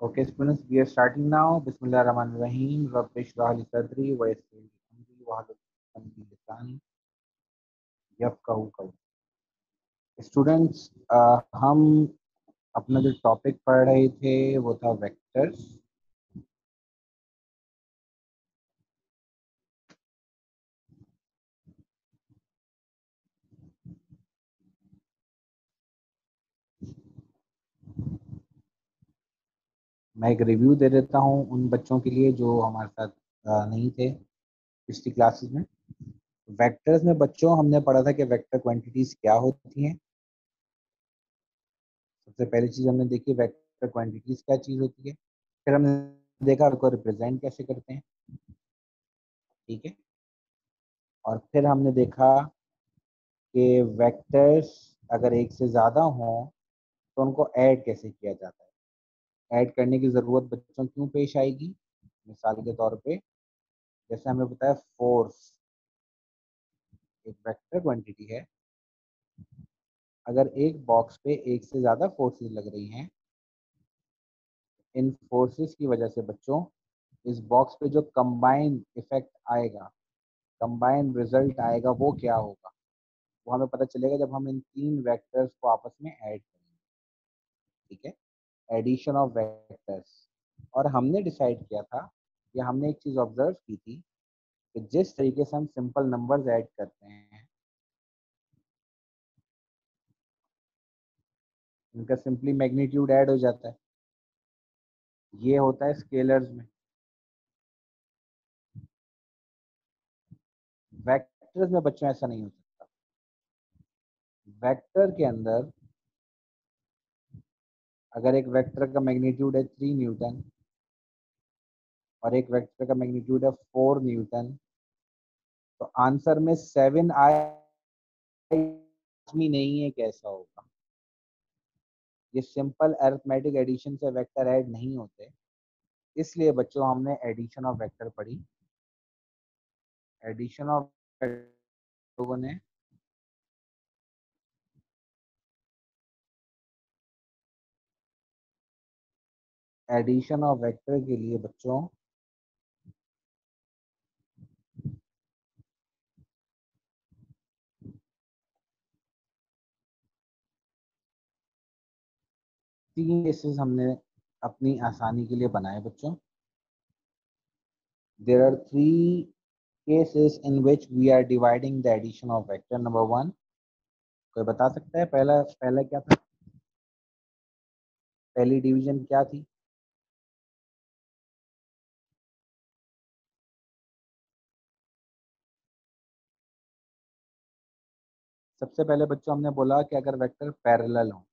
Okay, students, we are starting now. Bismillahirrahmanirrahim. Rabbi shrah li sadri wa yassir li amri wahlul 'uqdatam min lisani yafqahu qawli. Students, हम अपना जो topic पढ़ रहे थे वो था वेक्टर्स। मैं एक रिव्यू दे देता हूँ उन बच्चों के लिए जो हमारे साथ नहीं थे पिछली क्लासेस में। वेक्टर्स में बच्चों हमने पढ़ा था कि वेक्टर क्वांटिटीज क्या होती हैं। सबसे पहली चीज हमने देखी वेक्टर क्वांटिटीज क्या चीज होती है। फिर हमने देखा उसको रिप्रेजेंट कैसे करते हैं, ठीक है। और फिर हमने देखा कि वेक्टर्स अगर एक से ज़्यादा हों तो उनको ऐड कैसे किया जाता है। ऐड करने की ज़रूरत बच्चों क्यों पेश आएगी। मिसाल के तौर पे जैसे हमें बताया फोर्स एक वेक्टर क्वांटिटी है। अगर एक बॉक्स पे एक से ज़्यादा फोर्सेस लग रही हैं, इन फोर्सेस की वजह से बच्चों इस बॉक्स पे जो कंबाइन इफेक्ट आएगा, कंबाइन रिजल्ट आएगा, वो क्या होगा, वो हमें पता चलेगा जब हम इन तीन वेक्टर्स को आपस में ऐड करेंगे, ठीक है। Addition of vectors. और हमने डिसाइड किया था या हमने एक चीज़ ऑब्जर्व की थी कि जिस तरीके से हम सिंपल नंबर्स ऐड करते हैं, इनका सिंपली मैग्नीट्यूड ऐड हो जाता है। ये होता है स्केलर्स में। वेक्टर्स में बच्चों ऐसा नहीं हो सकता। वेक्टर के अंदर अगर एक वेक्टर का मैग्नीट्यूड है 3 न्यूटन और एक वेक्टर का मैग्नीट्यूड है 4 न्यूटन, तो आंसर में 7 आए नहीं है, कैसा होगा। ये सिंपल अरिथमेटिक एडिशन से वेक्टर ऐड नहीं होते। इसलिए बच्चों हमने एडिशन ऑफ वेक्टर पढ़ी। एडिशन ऑफ लोगों ने एडिशन ऑफ वेक्टर के लिए बच्चों तीन केसेस हमने अपनी आसानी के लिए बनाए बच्चों। There are 3 cases in which we are dividing the addition of vector. Number 1, कोई बता सकता है पहला पहला क्या था, पहली डिवीजन क्या थी। सबसे पहले बच्चों हमने बोला कि अगर वेक्टर पैरेलल हो।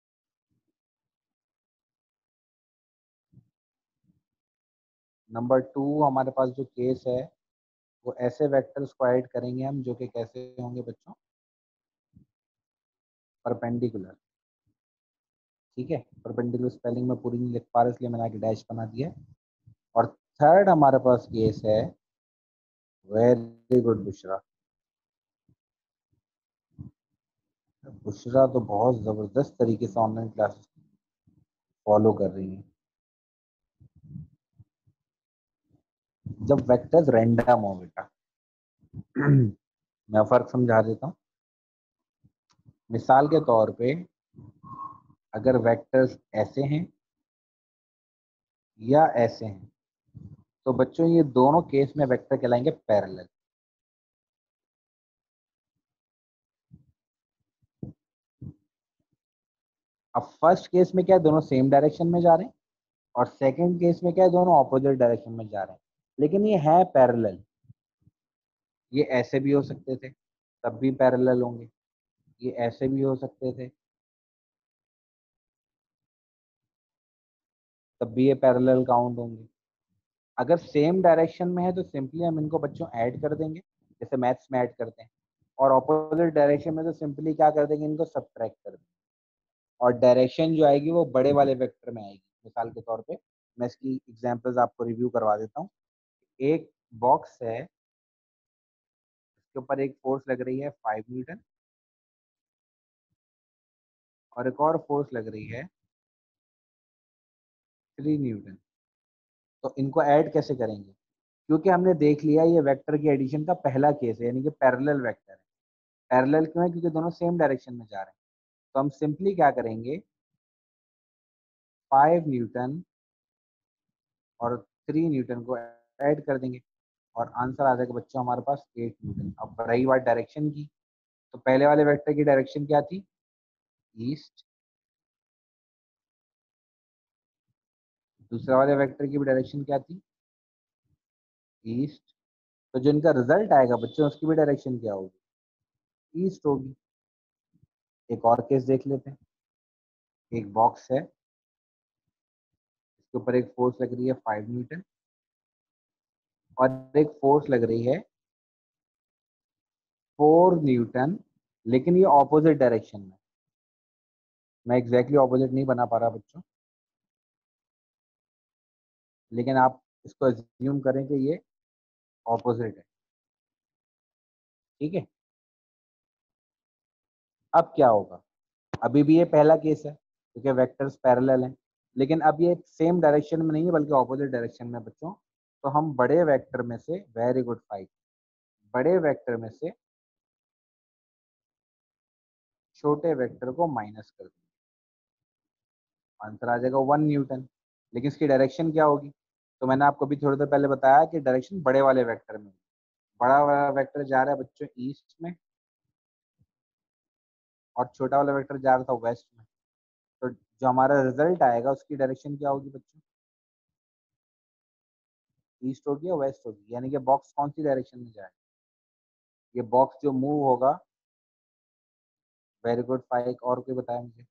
नंबर 2, हमारे पास जो केस है वो ऐसे वेक्टर्स को ऐड करेंगे हम जो कि कैसे होंगे बच्चों, परपेंडिकुलर, ठीक है। परपेंडिकुलर स्पेलिंग में पूरी नहीं लिख पा रहे इसलिए मैंने आगे डैश बना दिया है। और थर्ड हमारे पास केस है, वेरी गुड बुशरा। बुशरा तो बहुत ज़बरदस्त तरीके से ऑनलाइन क्लासेस फॉलो कर रही है। जब वेक्टर्स रैंडम हो बेटा मैं फ़र्क समझा देता हूँ। मिसाल के तौर पे अगर वेक्टर्स ऐसे हैं या ऐसे हैं तो बच्चों ये दोनों केस में वेक्टर कहलाएंगे पैरेलल। अब फर्स्ट केस में क्या है, दोनों सेम डायरेक्शन में जा रहे हैं, और सेकंड केस में क्या है, दोनों ऑपोजिट डायरेक्शन में जा रहे हैं, लेकिन ये है पैरेलल। ये ऐसे भी हो सकते थे तब भी पैरेलल होंगे, ये ऐसे भी हो सकते थे तब भी ये पैरेलल काउंट होंगे। अगर सेम डायरेक्शन में है तो सिंपली हम इनको बच्चों ऐड कर देंगे, जैसे मैथ्स में ऐड करते हैं। और ऑपोजिट डायरेक्शन में तो सिंपली क्या कर देंगे, इनको सब्ट्रैक्ट कर देंगे। और डायरेक्शन जो आएगी वो बड़े वाले वेक्टर में आएगी। मिसाल के तौर पे मैं इसकी एग्जांपल्स आपको रिव्यू करवा देता हूँ। एक बॉक्स है, इसके ऊपर एक फोर्स लग रही है 5 न्यूटन और एक और फोर्स लग रही है 3 न्यूटन। तो इनको ऐड कैसे करेंगे? क्योंकि हमने देख लिया ये वेक्टर की एडिशन का पहला केस है, यानी कि पैरेलल वेक्टर है। पैरेलल क्यों है? क्योंकि दोनों सेम डायरेक्शन में जा रहे हैं। तो हम सिंपली क्या करेंगे, 5 न्यूटन और 3 न्यूटन को ऐड कर देंगे और आंसर आ जाएगा बच्चों हमारे पास 8 न्यूटन। अब रही बात डायरेक्शन की, तो पहले वाले वेक्टर की डायरेक्शन क्या थी? ईस्ट। दूसरे वाले वेक्टर की भी डायरेक्शन क्या थी? ईस्ट। तो जो इनका रिजल्ट आएगा बच्चों उसकी भी डायरेक्शन क्या होगी? ईस्ट होगी। एक और केस देख लेते हैं। एक बॉक्स है, इसके ऊपर एक फोर्स लग रही है 5 न्यूटन और एक फोर्स लग रही है 4 न्यूटन, लेकिन ये ऑपोजिट डायरेक्शन में। मैं एग्जैक्टली ऑपोजिट नहीं बना पा रहा बच्चों, लेकिन आप इसको एज्यूम करें कि ये ऑपोजिट है। ठीक है, अब क्या होगा? अभी भी ये पहला केस है क्योंकि वेक्टर्स पैरेलल हैं, लेकिन अब ये सेम डायरेक्शन में नहीं है बल्कि ऑपोजिट डायरेक्शन में बच्चों। तो हम बड़े वेक्टर में से, वेरी गुड फाइव, बड़े वेक्टर में से छोटे वेक्टर को माइनस कर देंगे, आंसर आ जाएगा 1 न्यूटन। लेकिन इसकी डायरेक्शन क्या होगी? तो मैंने आपको भी थोड़ी देर पहले बताया कि डायरेक्शन बड़े वाले वेक्टर में, बड़ा वाला वेक्टर जा रहा है बच्चों ईस्ट में और छोटा वाला वेक्टर जा रहा था वेस्ट में। तो जो हमारा रिजल्ट आएगा उसकी डायरेक्शन क्या होगी बच्चों? ईस्ट होगी या वेस्ट होगी? यानी कि बॉक्स कौन सी डायरेक्शन में जाएगा? ये बॉक्स जो मूव होगा, वेरी गुड फाइव, और कोई बताया मुझे?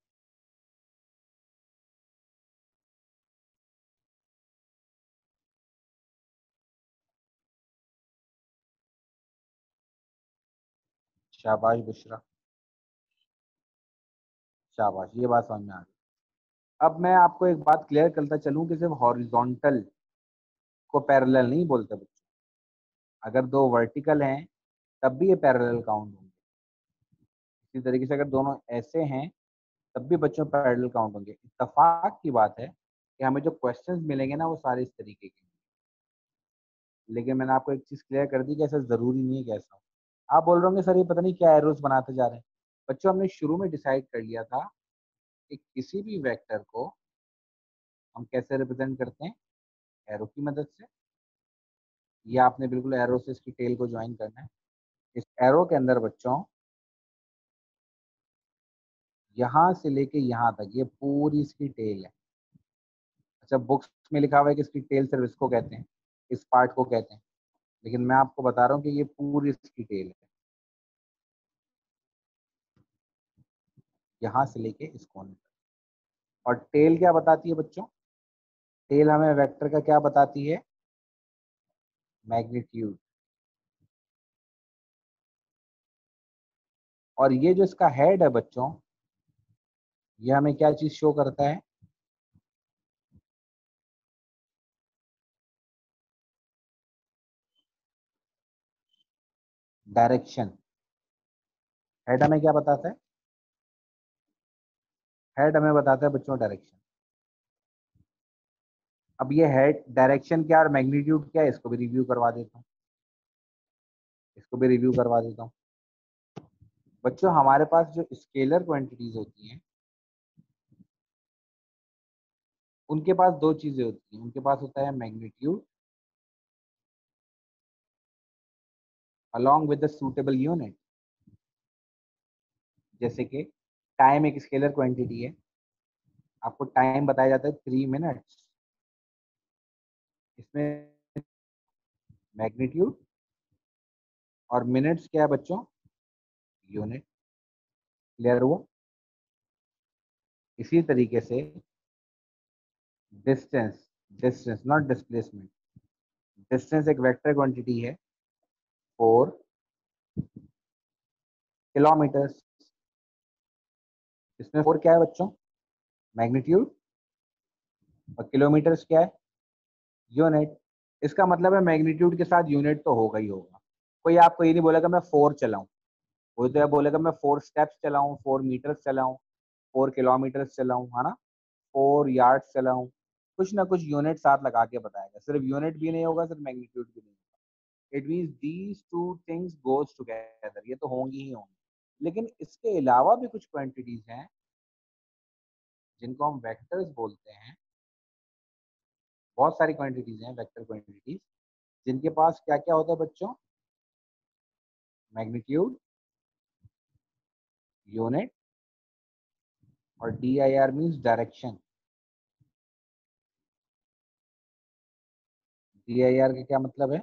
शाबाश बुशरा, शाबाश, ये बात समझ में आ गई। अब मैं आपको एक बात क्लियर करता चलूं कि सिर्फ हॉरिजॉन्टल को पैरेलल नहीं बोलते बच्चों। अगर दो वर्टिकल हैं तब भी ये पैरेलल काउंट होंगे। इसी तरीके से अगर दोनों ऐसे हैं तब भी बच्चों पैरेलल काउंट होंगे। इत्तेफाक की बात है कि हमें जो क्वेश्चंस मिलेंगे ना वो सारे इस तरीके के। लेकिन मैंने आपको एक चीज क्लियर कर दी कि ऐसा जरूरी नहीं है कि ऐसा हो। आप बोल रहे होंगे सर ये पता नहीं क्या एरोस बनाते जा रहे हैं। बच्चों हमने शुरू में डिसाइड कर लिया था कि किसी भी वेक्टर को हम कैसे रिप्रेजेंट करते हैं, एरो की मदद से। ये आपने बिल्कुल एरो से इसकी टेल को ज्वाइन करना है। इस एरो के अंदर बच्चों यहाँ से लेके यहाँ तक ये पूरी इसकी टेल है। अच्छा, बुक्स में लिखा हुआ है कि इसकी टेल सिर्फ इसको कहते हैं, इस पार्ट को कहते हैं, लेकिन मैं आपको बता रहा हूँ कि ये पूरी इसकी टेल है, यहाँ से लेके इस कोने तक। और टेल क्या बताती है बच्चों? टेल हमें वेक्टर का क्या बताती है? मैग्नीट्यूड। और ये जो इसका हेड है बच्चों, ये हमें क्या चीज शो करता है? डायरेक्शन। हेड हमें क्या बताता है? हेड हमें बताता है बच्चों डायरेक्शन। अब ये हेड डायरेक्शन क्या और मैग्नीट्यूड क्या है, इसको भी रिव्यू करवा देता हूँ, इसको भी रिव्यू करवा देता हूँ। बच्चों हमारे पास जो स्केलर क्वांटिटीज होती हैं उनके पास दो चीजें होती हैं। उनके पास होता है magnitude along with the suitable unit। जैसे कि टाइम एक स्केलर क्वांटिटी है, आपको टाइम बताया जाता है 3 मिनट्स। इसमें मैग्नीट्यूड और मिनट्स क्या है बच्चों? यूनिट। क्लियर हुआ? इसी तरीके से distance, distance not displacement, distance एक वेक्टर क्वांटिटी है 4 किलोमीटर। इसमें 4 क्या है बच्चों? मैग्नीट्यूड। और किलोमीटर्स क्या है? यूनिट। इसका मतलब है मैग्नीट्यूड के साथ यूनिट तो होगा ही होगा। कोई आपको ये नहीं बोलेगा मैं 4 चलाऊं, कोई तो यह बोलेगा मैं 4 स्टेप्स चलाऊं, 4 मीटर्स चलाऊं, 4 किलोमीटर्स चलाऊं, है ना, 4 यार्ड्स चलाऊं। कुछ ना कुछ यूनिट साथ लगा के बताएगा। सिर्फ यूनिट भी नहीं होगा, सिर्फ मैग्नीट्यूड भी नहीं होगा। It means these two things goes together, ये तो होंगी ही होंगी। लेकिन इसके अलावा भी कुछ क्वांटिटीज हैं जिनको हम वेक्टर्स बोलते हैं। बहुत सारी क्वांटिटीज हैं वेक्टर क्वांटिटीज, जिनके पास क्या क्या होता है बच्चों? मैग्नीट्यूड, यूनिट, और D I R means direction. D I R का क्या मतलब है?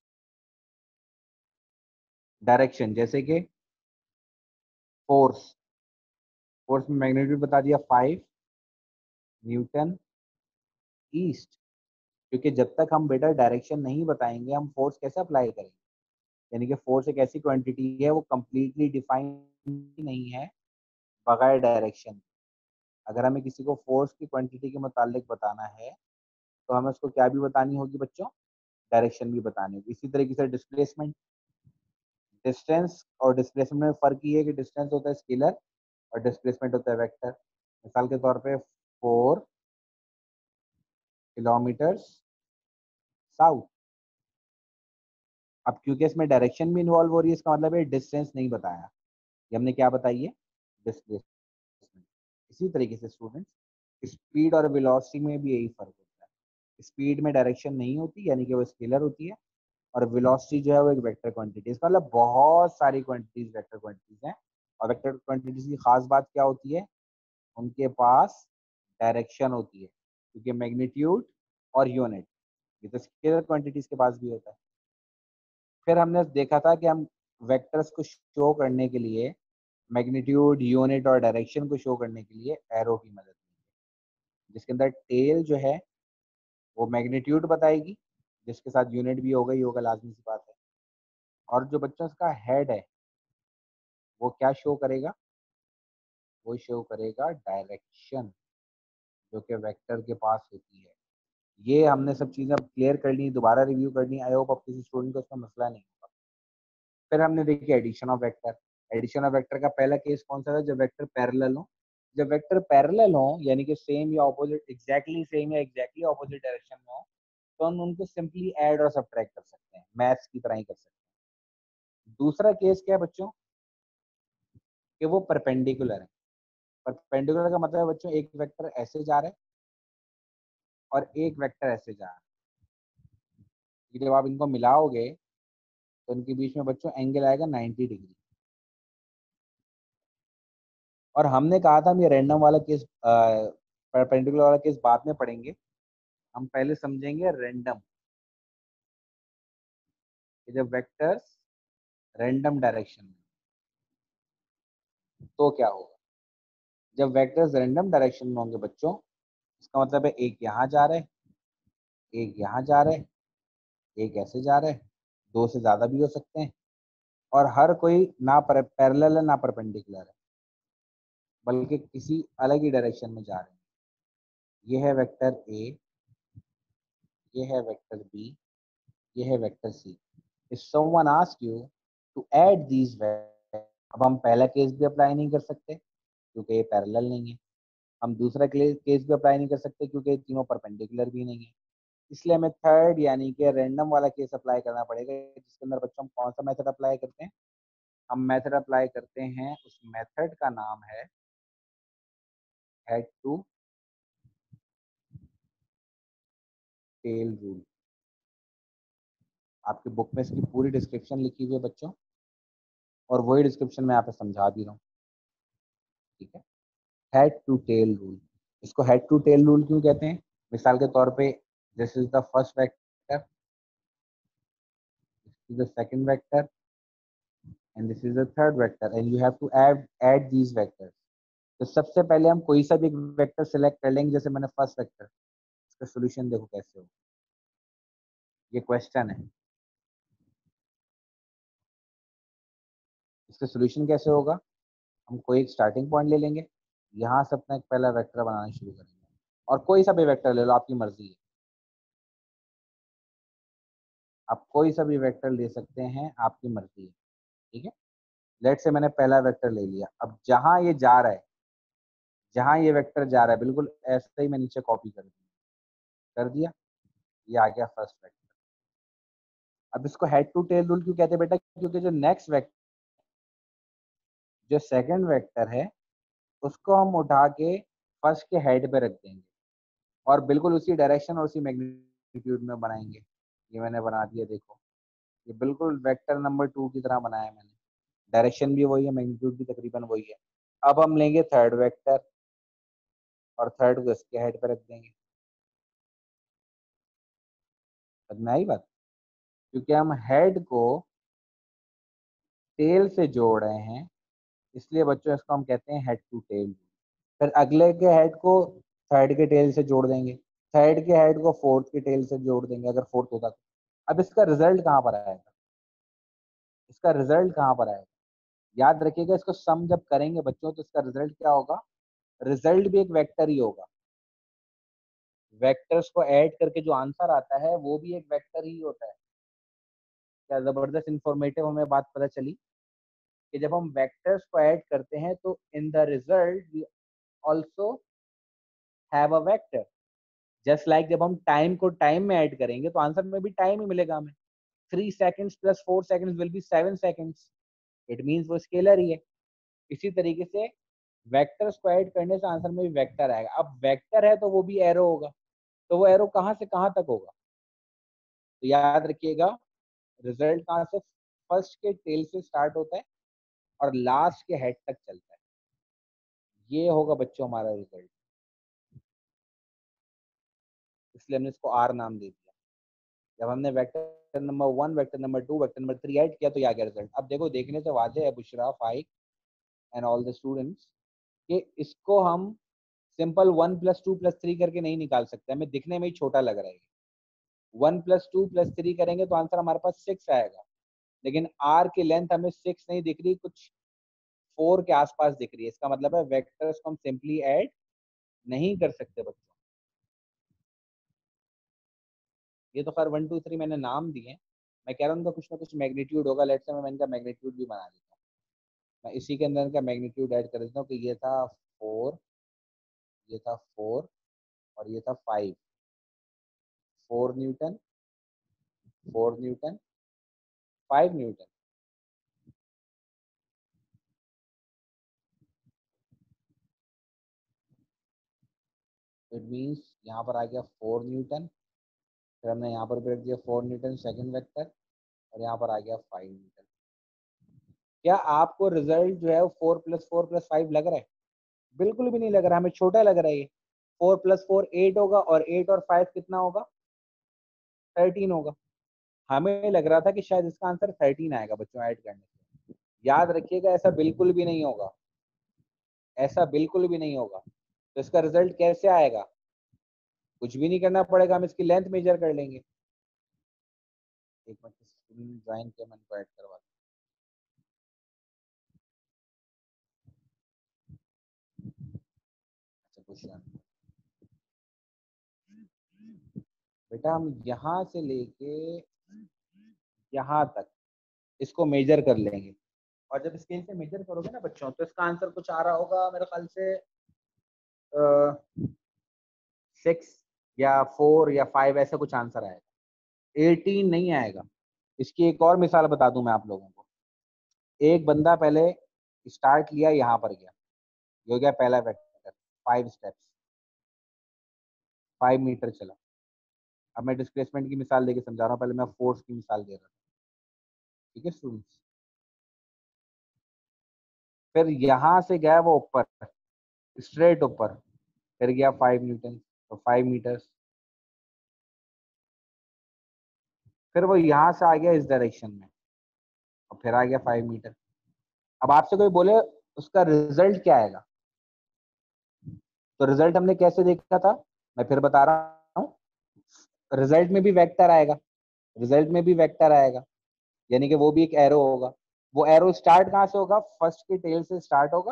डायरेक्शन। जैसे कि फोर्स, फोर्स में मैग्नीट्यूड बता दिया 5 न्यूटन ईस्ट। क्योंकि जब तक हम बेटा डायरेक्शन नहीं बताएंगे, हम फोर्स कैसे अप्लाई करेंगे? यानी कि फोर्स एक ऐसी क्वांटिटी है, वो कंप्लीटली डिफाइन नहीं है बगैर डायरेक्शन। अगर हमें किसी को फोर्स की क्वांटिटी के मुतालिक बताना है, तो हमें उसको क्या भी बतानी होगी बच्चों? डायरेक्शन भी बतानी होगी। इसी तरीके से डिस्प्लेसमेंट, डिस्टेंस और डिस्प्लेसमेंट में फर्क ये है कि डिस्टेंस होता है स्केलर और डिस्प्लेसमेंट होता है वेक्टर। मिसाल के तौर पे 4 किलोमीटर साउथ। अब क्योंकि इसमें डायरेक्शन भी इन्वॉल्व हो रही है, इसका मतलब है डिस्टेंस नहीं बताया, ये हमने क्या बताई है? डिस्प्लेसमेंट। इसी तरीके से स्टूडेंट्स, स्पीड और वेलोसिटी में भी यही फर्क होता है। स्पीड में डायरेक्शन नहीं होती, यानी कि वो स्केलर होती है, और वेलोसिटी जो है वो एक वेक्टर क्वांटिटी है। इसका मतलब बहुत सारी क्वांटिटीज वेक्टर क्वांटिटीज हैं। और वेक्टर क्वांटिटीज की खास बात क्या होती है? उनके पास डायरेक्शन होती है, क्योंकि मैग्नीट्यूड और यूनिट, ये तो स्केलर क्वांटिटीज के पास भी होता है। फिर हमने देखा था कि हम वेक्टर्स को शो करने के लिए मैग्नीट्यूड, यूनिट और डायरेक्शन को शो करने के लिए एरो की मदद लेंगे, जिसके अंदर टेल जो है वो मैग्नीट्यूड बताएगी, जिसके साथ यूनिट भी होगा ही होगा, लाजमी सी बात है। और जो बच्चों का हेड है वो क्या शो करेगा? वो शो करेगा डायरेक्शन, जो कि वेक्टर के पास होती है। ये हमने सब चीज़ें अब क्लियर कर ली, दोबारा रिव्यू करनी। आई होप अब किसी स्टूडेंट को उसका मसला नहीं होगा। फिर हमने देखी addition of vector. Addition of vector का पहला केस कौन सा था? जब वेक्टर पैरेलल हो। जब वेक्टर पैरेलल हो, यानी कि सेम या ऑपोजिट, एग्जैक्टली सेम या एग्जैक्टली ऑपोजिट डायरेक्शन में हो, तो हम उनको सिंपली ऐड और सब्ट्रैक्ट कर सकते हैं, मैथ्स की तरह ही कर सकते हैं। दूसरा केस क्या है बच्चों? कि वो परपेंडिकुलर है। परपेंडिकुलर का मतलब है बच्चों, एक वेक्टर ऐसे जा रहा है और एक वेक्टर ऐसे जा रहा है। जब आप इनको मिलाओगे तो इनके बीच में बच्चों एंगल आएगा 90 डिग्री। और हमने कहा था हम ये रैंडम वाला केस, परपेंडिकुलर वाला केस बाद में पढ़ेंगे। हम पहले समझेंगे रैंडम, कि जब वेक्टर्स रैंडम डायरेक्शन में, तो क्या होगा? जब वेक्टर्स रैंडम डायरेक्शन में होंगे बच्चों, इसका मतलब है एक यहाँ जा रहा है, एक यहाँ जा रहा है, एक ऐसे जा रहा है, दो से ज्यादा भी हो सकते हैं, और हर कोई ना पैरेलल है ना परपेंडिकुलर है, बल्कि किसी अलग ही डायरेक्शन में जा रहे हैं। ये है वेक्टर ए, ये है वेक्टर बी, ये है vector C. If someone ask you to add these vector, अब हम पहला केस भी अप्लाई नहीं कर सकते क्योंकि ये पैरेलल नहीं है। हम दूसरा केस भी अप्लाई नहीं कर सकते क्योंकि तीनों परपेंडिकुलर भी नहीं है। इसलिए हमें थर्ड यानी कि रैंडम वाला केस अप्लाई करना पड़ेगा, जिसके अंदर बच्चों हम कौन सा मेथड अप्लाई करते हैं? हम मेथड अप्लाई करते हैं, उस मेथड का नाम है हेड टू टेल रूल। आपकी बुक में इसकी पूरी डिस्क्रिप्शन लिखी हुई है बच्चों, और वही डिस्क्रिप्शन में यहाँ पे समझा भी रहा हूँ। ठीक है, हेड टू टेल रूल। इसको हेड टू टेल रूल क्यों कहते हैं? मिसाल के तौर पे, this is the first vector, this is the second vector, and this is the third vector, and you have to add these vectors. तो सबसे पहले हम कोई सा भी एक वेक्टर सिलेक्ट कर लेंगे, जैसे मैंने फर्स्ट वेक्टर, इसका सोल्यूशन देखो कैसे हो। ये क्वेश्चन है, इसका सोल्यूशन कैसे होगा? हम कोई एक स्टार्टिंग पॉइंट ले लेंगे, यहाँ से अपना एक पहला वेक्टर बनाना शुरू करेंगे, और कोई सा भी वेक्टर ले लो, आपकी मर्जी है, आप कोई सा भी वेक्टर ले सकते हैं, आपकी मर्जी है। ठीक है, लेट से मैंने पहला वेक्टर ले लिया। अब जहां ये जा रहा है, जहां ये वेक्टर जा रहा है, बिल्कुल ऐसे ही मैं नीचे कॉपी कर दूंगा। कर दिया, ये आ गया फर्स्ट वेक्टर। अब इसको हेड टू टेल रूल क्यों कहते हैं बेटा? क्योंकि जो नेक्स्ट वेक्टर, जो सेकंड वेक्टर है, उसको हम उठा के फर्स्ट के हेड पे रख देंगे और बिल्कुल उसी डायरेक्शन और उसी मैग्नीट्यूड में बनाएंगे। ये मैंने बना दिया, देखो ये बिल्कुल वेक्टर नंबर 2 की तरह बनाया मैंने। डायरेक्शन भी वही है, मैग्नीट्यूड भी तकरीबन वही है। अब हम लेंगे थर्ड वेक्टर और थर्ड को इसके हेड पे रख देंगे। समझ में आई बात? क्योंकि हम हेड को टेल से जोड़ रहे हैं, इसलिए बच्चों इसको हम कहते हैं हेड टू टेल। फिर अगले के हेड को थर्ड के टेल से जोड़ देंगे, थर्ड के हेड को फोर्थ के टेल से जोड़ देंगे अगर फोर्थ होता तो। अब इसका रिजल्ट कहाँ पर आएगा? इसका रिजल्ट कहाँ पर आएगा? याद रखिएगा, इसको सम जब करेंगे बच्चों तो इसका रिजल्ट क्या होगा? रिजल्ट भी एक वेक्टर ही होगा। वेक्टर्स को ऐड करके जो आंसर आता है वो भी एक वेक्टर ही होता है। क्या जबरदस्त इंफॉर्मेटिव हमें बात पता चली कि जब हम वेक्टर्स को ऐड करते हैं तो in the result we also have a vector. जस्ट लाइक जब हम टाइम को टाइम में ऐड करेंगे तो आंसर में भी टाइम ही मिलेगा हमें। 3 seconds plus 4 seconds will be 7 seconds. It means वो स्केलर ही है। इसी तरीके से वेक्टर्स को ऐड करने से आंसर में भी वेक्टर आएगा। अब वेक्टर है तो वो भी एरो होगा, तो वो एरो कहाँ से कहाँ तक होगा? तो याद रखिएगा, रिजल्ट कहाँ से? फर्स्ट के टेल से स्टार्ट होता है और लास्ट के हेड तक चलता है। ये होगा बच्चों हमारा रिजल्ट, इसलिए हमने इसको आर नाम दे दिया। जब हमने vector number 1, vector number 2, vector number 3 add किया तो ये आ गया रिजल्ट। अब देखो, देखने से वाज़ेह है Bushra, Faiq and all the students, कि इसको हम सिंपल 1+2+3 करके नहीं निकाल सकते, हमें दिखने में ही छोटा लग रहा है। 1+2+3 करेंगे तो आंसर हमारे पास 6 आएगा, लेकिन आर की लेंथ हमें 6 नहीं दिख रही, कुछ 4 के आसपास दिख रही है। इसका मतलब है वेक्टर्स को हम सिंपली ऐड नहीं कर सकते बच्चों। ये तो खैर 1 2 3 मैंने नाम दिए, मैं कह रहा हूँ उनका कुछ ना कुछ मैग्नीट्यूड होगा। लेट्स से मैं इनका मैग्नीट्यूड भी बना देता हूँ। मैं इसी के अंदर इनका मैग्नीट्यूड ऐड कर देता हूँ कि ये था 4, ये था 4 और ये था 5। 4 newton, 4 newton, 5 newton. It means यहाँ पर आ गया 4 न्यूटन, फिर हमने यहाँ पर भी रख दिया 4 न्यूटन सेकंड वेक्टर, और यहाँ पर आ गया 5 न्यूटन। क्या आपको रिजल्ट जो है वो 4+4+5 लग रहा है? बिल्कुल भी नहीं लग रहा, हमें छोटा लग रहा है ये। 4+4 8 होगा और 8 और 5 कितना होगा? 13 होगा। हमें लग रहा था कि शायद इसका आंसर 13 आएगा बच्चों ऐड करने से। याद रखिएगा, ऐसा बिल्कुल भी नहीं होगा, ऐसा बिल्कुल भी नहीं होगा। तो इसका रिजल्ट कैसे आएगा? कुछ भी नहीं करना पड़ेगा, हम इसकी लेंथ मेजर कर लेंगे। एक मिनट, स्क्रीन ज्वाइन के मन को ऐड करवा दूं। अच्छा क्वेश्चन, बेटा हम यहाँ से लेके यहाँ तक इसको मेजर कर लेंगे, और जब स्केल से मेजर करोगे ना बच्चों तो इसका आंसर कुछ आ रहा होगा मेरे ख्याल से 6 या 4 या 5 ऐसा कुछ आंसर आएगा, 18 नहीं आएगा। इसकी एक और मिसाल बता दूं मैं आप लोगों को। एक बंदा पहले स्टार्ट लिया, यहाँ पर गया, ये हो गया पहला वेक्टर, 5 स्टेप्स, 5 मीटर चला। अब मैं डिस्प्लेसमेंट की मिसाल देके समझा रहा हूँ, पहले मैं फोर्स की मिसाल दे रहा था। ठीक है स्टूडेंट्स? फिर यहाँ से गया वो ऊपर, स्ट्रेट ऊपर, फिर गया 5 न्यूटन, तो 5 मीटर। फिर वो यहाँ से आ गया इस डायरेक्शन में, और फिर आ गया 5 मीटर। अब आपसे कोई बोले उसका रिजल्ट क्या आएगा, तो रिजल्ट हमने कैसे देखा था, मैं फिर बता रहा हूँ। रिजल्ट में भी वेक्टर आएगा, रिजल्ट में भी वेक्टर आएगा, यानी कि वो भी एक एरो होगा। वो एरो स्टार्ट कहाँ से होगा? फर्स्ट के टेल से स्टार्ट होगा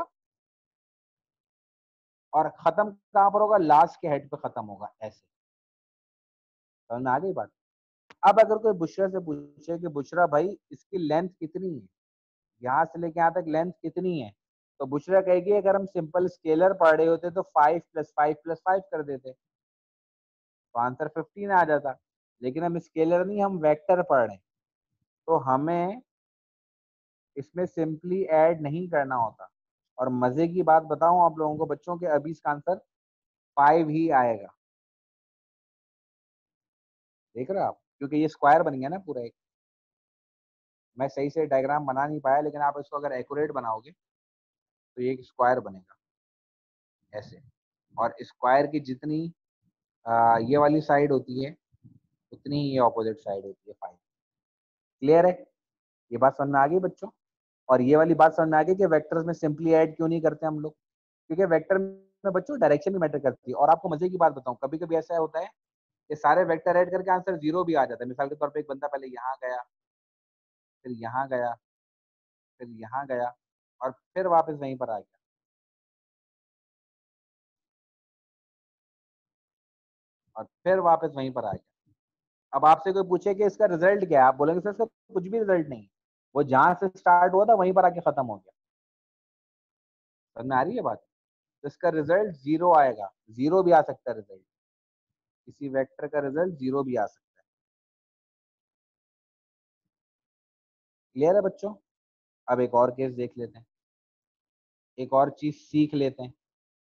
और खत्म कहाँ पर होगा? लास्ट के हेड पे खत्म होगा, ऐसे। समझ में आ गई बात? अब अगर कोई बुशरा से पूछे कि बुशरा भाई इसकी लेंथ कितनी है, यहाँ से लेके यहाँ तक लेंथ कितनी है, तो बुशरा कहेगी अगर हम सिंपल स्केलर पढ़ रहे होते तो 5 + 5 + 5 कर देते। तो आंसर 15 आ जाता। लेकिन हम स्केलर नहीं, हम वेक्टर पढ़ रहे हैं, तो हमें इसमें सिंपली ऐड नहीं करना होता। और मजे की बात बताऊं आप लोगों को बच्चों के, अभी इसका आंसर 5 ही आएगा। देख रहे हो आप, क्योंकि ये स्क्वायर बन गया ना पूरा एक। मैं सही से डायग्राम बना नहीं पाया, लेकिन आप इसको अगर एक्यूरेट बनाओगे तो ये एक स्क्वायर बनेगा ऐसे। और स्क्वायर की जितनी ये वाली साइड होती है, उतनी ही ये ऑपोजिट साइड होती है 5। क्लियर है? ये बात समझ में आ गई बच्चों? और ये वाली बात समझ में आ गई कि वेक्टर्स में सिंपली ऐड क्यों नहीं करते हम लोग, क्योंकि वेक्टर में बच्चों डायरेक्शन भी मैटर करती है। और आपको मजे की बात बताऊं, कभी कभी ऐसा होता है कि सारे वेक्टर ऐड करके आंसर 0 भी आ जाता है। मिसाल के तौर पे एक बंदा पहले यहाँ गया, फिर यहाँ गया, फिर यहाँ गया, और फिर वापस वहीं पर आ गया। और फिर वापस वहीं पर आ गया। अब आपसे कोई पूछे कि इसका रिजल्ट क्या है, आप बोलेंगे सर इसका कुछ भी रिजल्ट नहीं है, वो जहां से स्टार्ट हुआ था वहीं पर आके खत्म हो गया। समझ में आ रही है बात? तो इसका रिजल्ट 0 आएगा। 0 भी आ सकता है रिजल्ट, किसी वेक्टर का रिजल्ट 0 भी आ सकता है। क्लियर है बच्चों? अब एक और केस देख लेते हैं, एक और चीज सीख लेते हैं।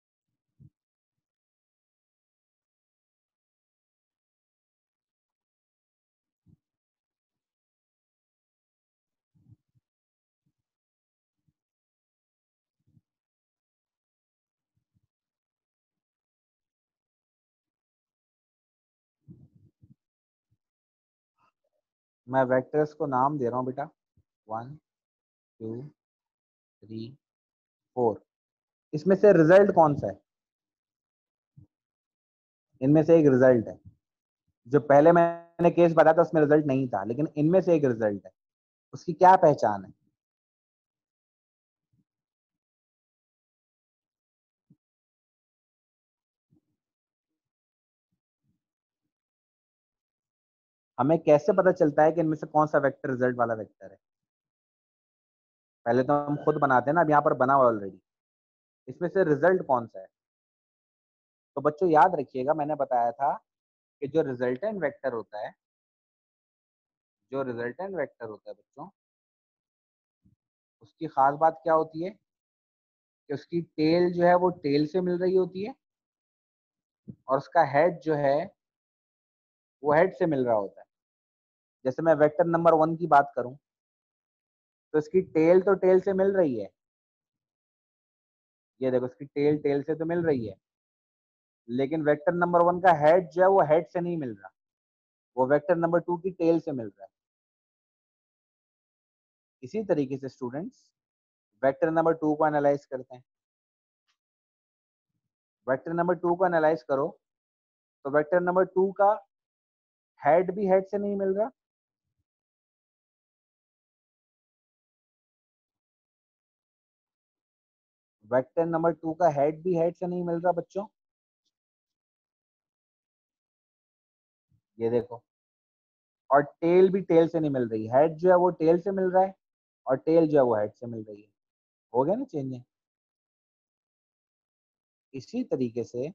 मैं वेक्टर्स को नाम दे रहा हूँ बेटा, 1 2 3 4। इसमें से रिजल्ट कौन सा है? इनमें से एक रिजल्ट है। जो पहले मैंने केस बताया था उसमें रिजल्ट नहीं था, लेकिन इनमें से एक रिजल्ट है। उसकी क्या पहचान है? हमें कैसे पता चलता है कि इनमें से कौन सा वेक्टर रिजल्ट वाला वेक्टर है? पहले तो हम खुद बनाते हैं ना, अब यहाँ पर बना हुआ ऑलरेडी। इसमें से रिजल्ट कौन सा है? तो बच्चों याद रखिएगा, मैंने बताया था कि जो रिजल्टेंट वेक्टर होता है, जो रिजल्टेंट वेक्टर होता है बच्चों, उसकी खास बात क्या होती है कि उसकी टेल जो है वो टेल से मिल रही होती है, और उसका हेड जो है वो हेड से मिल रहा होता है। जैसे मैं वेक्टर नंबर 1 की बात करूं, तो इसकी टेल तो टेल से मिल रही है। ये देखो, इसकी टेल टेल से तो मिल रही है, लेकिन वेक्टर नंबर 1 का हेड जो है वो हेड से नहीं मिल रहा, वो वेक्टर नंबर 2 की टेल से मिल रहा है। इसी तरीके से स्टूडेंट्स वेक्टर नंबर 2 को एनालाइज करते हैं। वेक्टर नंबर 2 को एनालाइज करो, तो वेक्टर नंबर 2 का हेड भी हेड से नहीं मिल रहा, वेक्टर नंबर 2 का हेड भी हेड से नहीं मिल रहा बच्चों। ये देखो, और टेल भी टेल से नहीं मिल रही। हेड जो है वो टेल से मिल रहा है, और टेल जो है वो हेड से मिल रही है। हो गया ना चेंज? इसी तरीके से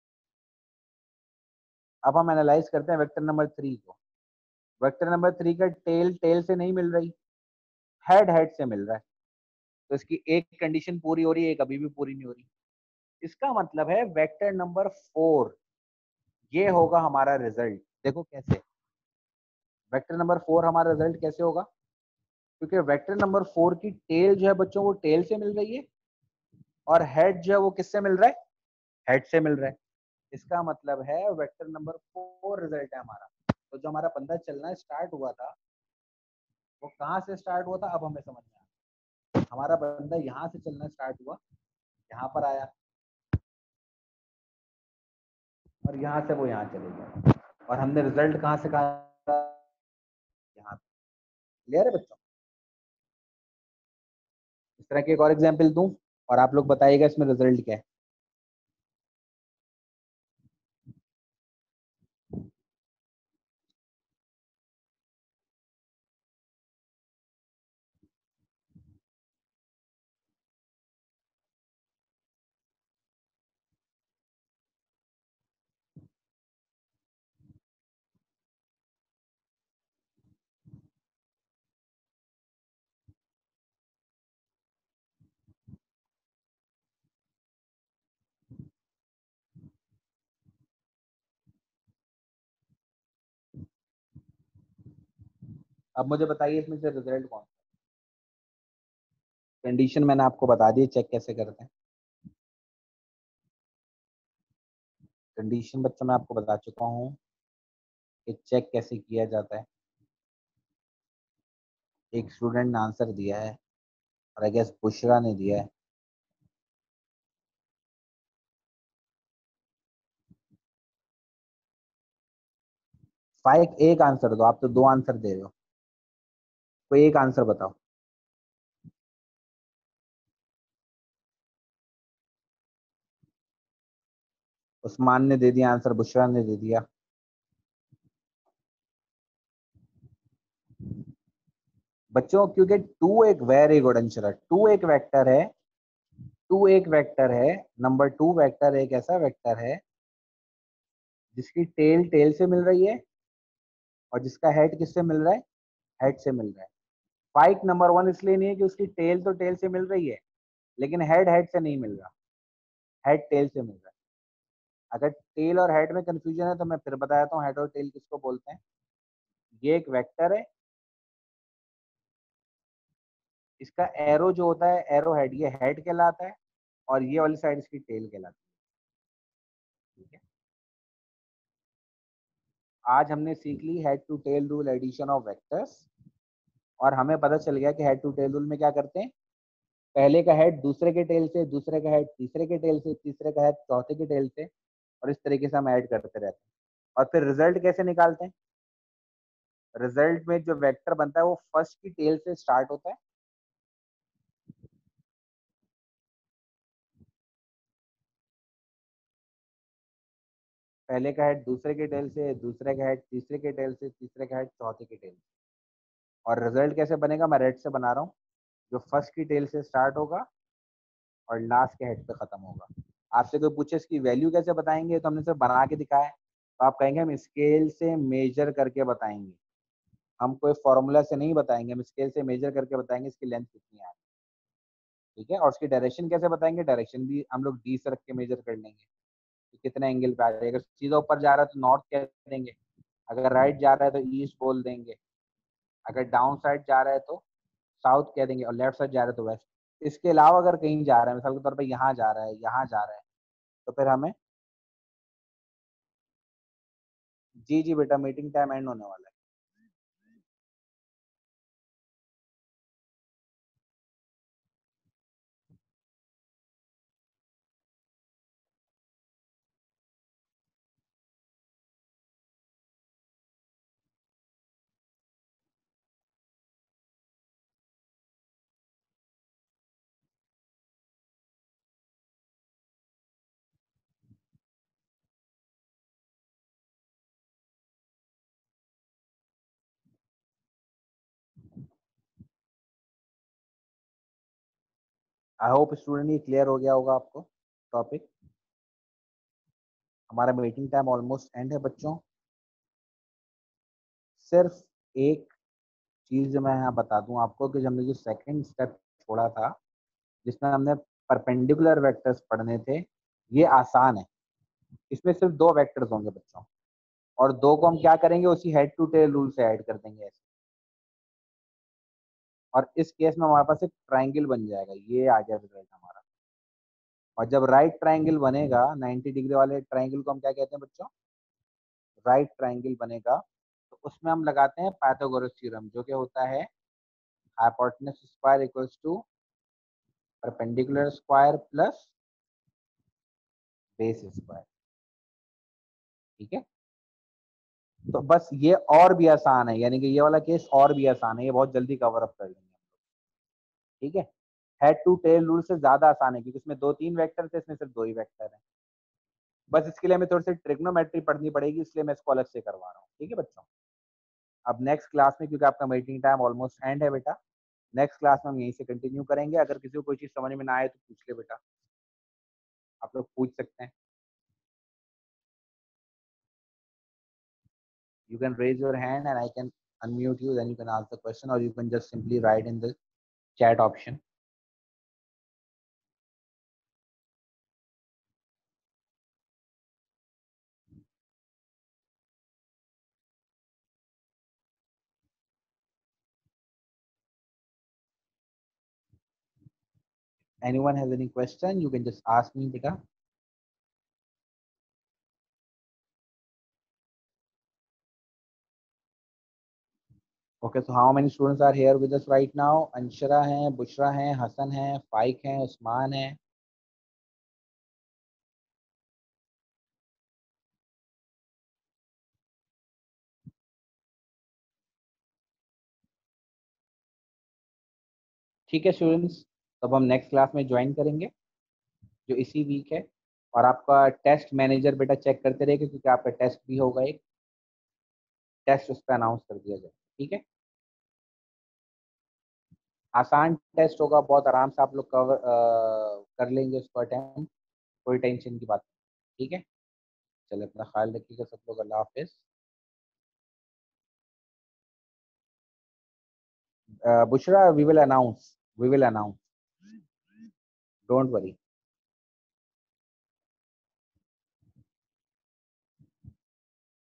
अब हम एनालाइज करते हैं वेक्टर नंबर 3 को। वेक्टर नंबर 3 का टेल टेल से नहीं मिल रही, हेड हेड से मिल रहा है। तो इसकी एक कंडीशन पूरी हो रही है, एक अभी भी पूरी नहीं हो रही। इसका मतलब है वेक्टर नंबर 4 ये होगा हमारा रिजल्ट। देखो कैसे, वेक्टर नंबर 4 हमारा रिजल्ट कैसे होगा, क्योंकि वेक्टर नंबर 4 की टेल जो है बच्चों वो टेल से मिल रही है, और हेड जो है वो किससे मिल रहा है? हेड से मिल रहा है। इसका मतलब है वेक्टर नंबर 4 रिजल्ट है हमारा। तो जो हमारा बंदा चलना स्टार्ट हुआ था, वो कहाँ से स्टार्ट हुआ था अब हमें समझ में आया। हमारा बंदा यहाँ से चलना स्टार्ट हुआ, यहाँ पर आया, और यहाँ से वो यहाँ चले गया, और हमने रिजल्ट कहाँ से कहा? यहाँ पे। क्लियर है बच्चों? इस तरह के एक और एग्जाम्पल दूं, और आप लोग बताइएगा इसमें रिजल्ट क्या है। अब मुझे बताइए इसमें से रिजल्ट कौन सा। कंडीशन मैंने आपको बता दी, चेक कैसे करते हैं। कंडीशन बच्चों मैं आपको बता चुका हूँ कि चेक कैसे किया जाता है। एक स्टूडेंट ने आंसर दिया है और आई गेस बुशरा ने दिया है। फाइव एक आंसर दो, आप तो दो आंसर दे रहे हो, कोई एक आंसर बताओ। उस्मान ने दे दिया आंसर, बुशरा ने दे दिया। बच्चों क्योंकि टू एक वेरी गुड आंसर, टू एक वेक्टर है। टू एक वेक्टर है। नंबर टू वेक्टर एक ऐसा वेक्टर है जिसकी टेल टेल से मिल रही है और जिसका हेड किससे मिल रहा है, हेड से मिल रहा है। फाइक नंबर वन इसलिए नहीं है कि उसकी टेल तो टेल से मिल रही है लेकिन हेड हेड से नहीं मिल रहा, हेड टेल से मिल रहा है। अगर टेल और हेड में कंफ्यूजन है तो मैं फिर बताता हूँ हेड और टेल किसको बोलते हैं। ये एक वेक्टर है, इसका एरो जो होता है एरो हेड, ये हेड कहलाता है और ये वाली साइड इसकी टेल कहलाती है। ठीक है, आज हमने सीख ली head to tail rule, addition of vectors. और हमें पता चल गया कि हेड टू टेल रूल में क्या करते हैं, पहले का हेड दूसरे के टेल से, दूसरे का हेड तीसरे के टेल से, तीसरे का हेड चौथे के टेल से, और इस तरीके से हम ऐड करते रहते हैं। और फिर रिजल्ट कैसे निकालते हैं, रिजल्ट में जो वेक्टर बनता है वो फर्स्ट की टेल से स्टार्ट होता है। पहले का हेड दूसरे के टेल से, दूसरे का हेड तीसरे के टेल से, तीसरे का हेड चौथे के टेल से। और रिजल्ट कैसे बनेगा, मैं रेड से बना रहा हूँ, जो फर्स्ट की टेल से स्टार्ट होगा और लास्ट के हेड पे खत्म होगा। आपसे कोई पूछे इसकी वैल्यू कैसे बताएंगे तो हमने सिर्फ बना के दिखाया है, तो आप कहेंगे हम स्केल से मेजर करके बताएंगे। हम कोई फॉर्मूला से नहीं बताएंगे, हम स्केल से मेजर करके बताएंगे इसकी लेंथ कितनी है। ठीक है, और उसकी डायरेक्शन कैसे बताएंगे, डायरेक्शन भी हम लोग डी से रख के मेजर कर लेंगे कि कितना एंगल पे आ जाएगा। अगर सीधा ऊपर जा रहा है तो नॉर्थ कह देंगे, अगर राइट जा रहा है तो ईस्ट बोल देंगे, अगर डाउन साइड जा रहा है तो साउथ कह देंगे और लेफ्ट साइड जा रहा है तो वेस्ट। इसके अलावा अगर कहीं जा रहा है, मिसाल के तौर पर यहाँ जा रहा है, यहाँ जा रहा है, तो फिर हमें, जी जी बेटा मीटिंग टाइम एंड होने वाला है। आई होप स्टूडेंट ये क्लियर हो गया होगा आपको टॉपिक। हमारा मीटिंग टाइम ऑलमोस्ट एंड है बच्चों। सिर्फ एक चीज मैं यहाँ बता दूं आपको कि जब हमने जो सेकंड स्टेप छोड़ा था जिसमें हमने परपेंडिकुलर वेक्टर्स पढ़ने थे, ये आसान है। इसमें सिर्फ दो वेक्टर्स होंगे बच्चों, और दो को हम क्या करेंगे, उसी हेड टू टेल रूल से ऐड कर देंगे ऐसे। और इस केस में हमारे पास एक ट्राइंगल बन जाएगा, ये आ गया रिजल्ट हमारा। और जब राइट ट्राइंगल बनेगा 90 डिग्री वाले ट्राइंगल को हम क्या कहते हैं बच्चों, राइट ट्राइंगल बनेगा, तो उसमें हम लगाते हैं पाइथागोरस थ्योरम, जो कि होता है hypotenuse square equals to perpendicular square plus base square. ठीक है, तो बस ये और भी आसान है, यानी कि ये वाला केस और भी आसान है, ये बहुत जल्दी कवर अप कर लेंगे हम लोग। ठीक है, हेड टू टेल रूल से ज्यादा आसान है क्योंकि इसमें दो तीन वेक्टर थे, इसमें सिर्फ दो ही वेक्टर है। बस इसके लिए हमें थोड़ी सी ट्रिग्नोमेट्री पढ़नी पड़ेगी, इसलिए मैं इसको अलग से करवा रहा हूँ। ठीक है बच्चों, अब नेक्स्ट क्लास में, क्योंकि आपका मीटिंग टाइम ऑलमोस्ट एंड है बेटा, नेक्स्ट क्लास में हम यहीं से कंटिन्यू करेंगे। अगर किसी को कोई चीज समझ में ना आए तो पूछ ले बेटा, आप लोग पूछ सकते हैं। You can raise your hand and I can unmute you, then you can ask the question, or you can just simply write in the chat option. Anyone has any question, you can just ask me, beta. Okay, so how many students are here with us right now? Anshara hai, Bushra hai, Hassan hai, Faik hai, Usman hai. ठीक है students, तब हम next class में join करेंगे जो इसी week है। और आपका टेस्ट मैनेजर बेटा चेक करते रहेगा, क्योंकि आपका टेस्ट भी होगा, एक टेस्ट उस पर अनाउंस कर दिया जाए। ठीक है, आसान टेस्ट होगा, बहुत आराम से आप लोग कवर कर लेंगे उसको अटेम्प्ट, कोई टेंशन की बात नहीं। ठीक है, चलिए अपना ख्याल रखिएगा सब लोग, अल्लाह हाफिज। Bushra, we will announce, don't worry.